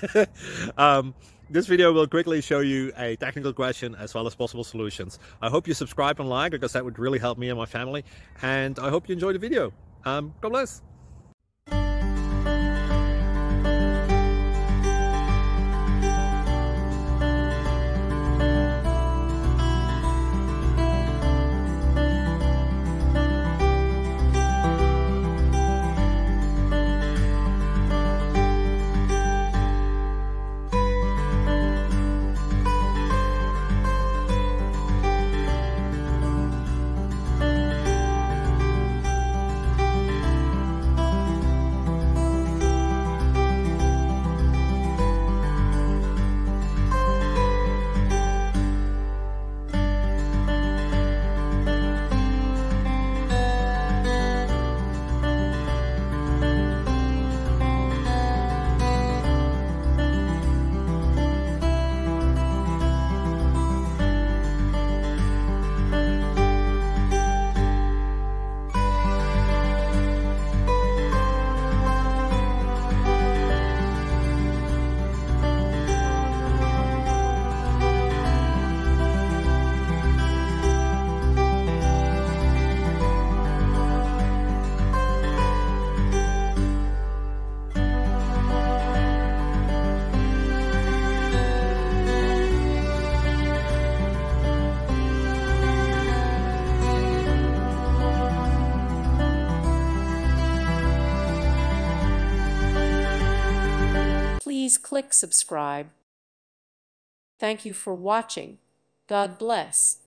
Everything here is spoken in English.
This video will quickly show you a technical question as well as possible solutions. I hope you subscribe and like, because that would really help me and my family. And I hope you enjoy the video. God bless. Please click subscribe. Thank you for watching. God bless.